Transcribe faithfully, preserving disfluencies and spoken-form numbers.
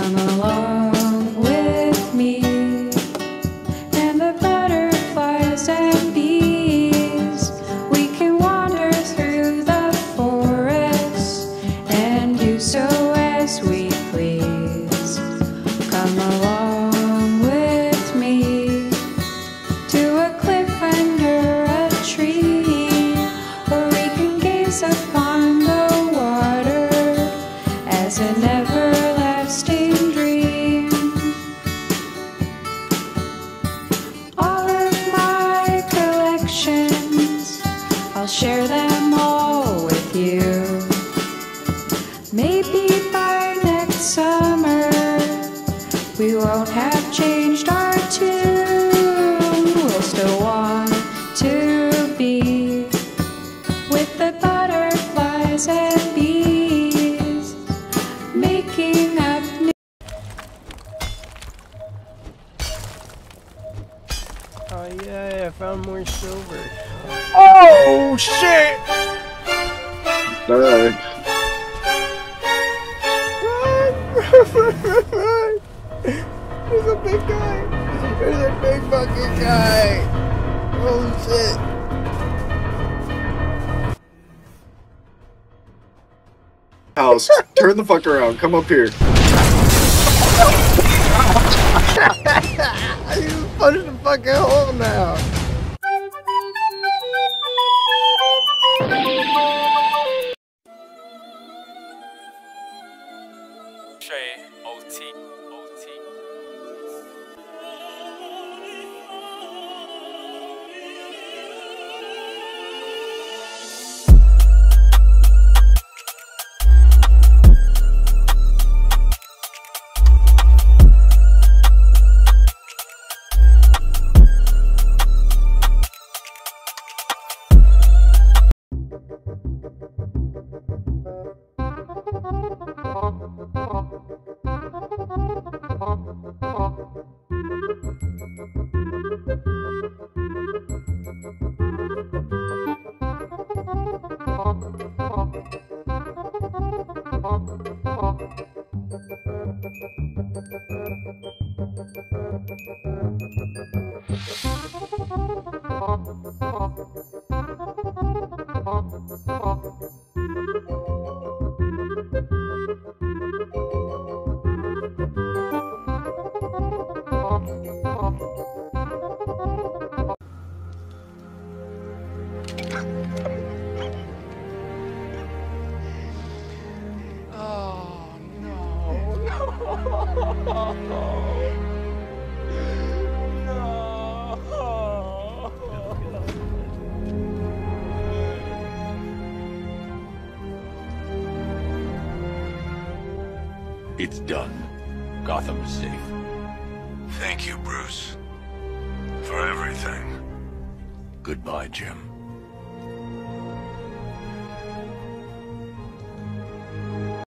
Come along with me, and the butterflies and bees. We can wander through the forest and do so as we please. Come along with me to a cliff under a tree, where we can gaze upon the water as an everlasting dream. All of my collections, I'll share them all with you. Maybe by next summer we won't have changed our tune. We'll still want to be with the butterflies and bees, making up new. Oh yeah, I found more silver. Oh shit! Alright. Run! There's a big guy! There's a big fucking guy! Holy shit! House, turn the fuck around. Come up here. You punched the fucking hole now! Trey, O T, O T. Oh no, no, no. It's done. Gotham is safe. Thank you, Bruce, for everything. Goodbye, Jim.